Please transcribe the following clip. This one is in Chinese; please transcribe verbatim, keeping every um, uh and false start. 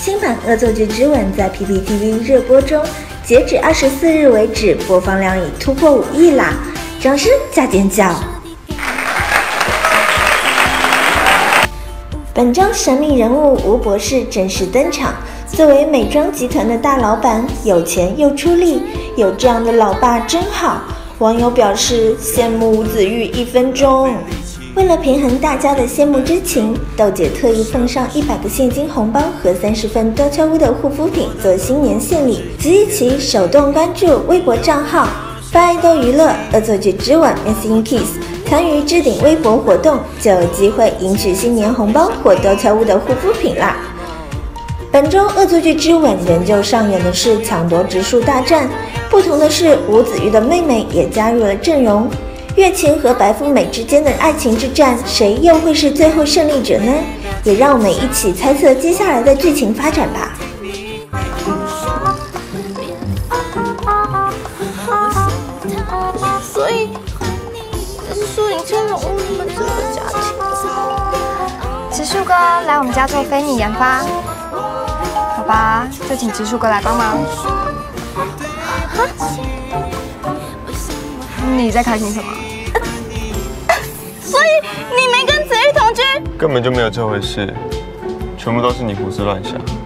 新版《恶作剧之吻》在 P P T V 热播中，截止二十四日为止，播放量已突破五亿啦！掌声加尖叫！本周神秘人物吴博士正式登场。作为美妆集团的大老板，有钱又出力，有这样的老爸真好。网友表示羡慕吴子玉一分钟。为了平衡大家的羡慕之情，豆姐特意奉上一百个现金红包和三十份多悄屋的护肤品做新年献礼。即日起手动关注微博账号“发爱豆娱乐恶作剧之吻 Missing Kiss”， 参与置顶微博活动，就有机会赢取新年红包或多悄屋的护肤品啦。本周恶作剧之吻仍旧上演的是抢夺植树大战，不同的是吴子玉的妹妹也加入了阵容。月琴和白富美之间的爱情之战，谁又会是最后胜利者呢？也让我们一起猜测接下来的剧情发展吧。 所以，所以这融入你们这个家庭。植树哥来我们家做非你研发，好吧，就请植树哥来帮忙。你在开心什么？所以你没跟子玉同居？ 根本就没有这回事，全部都是你胡思乱想。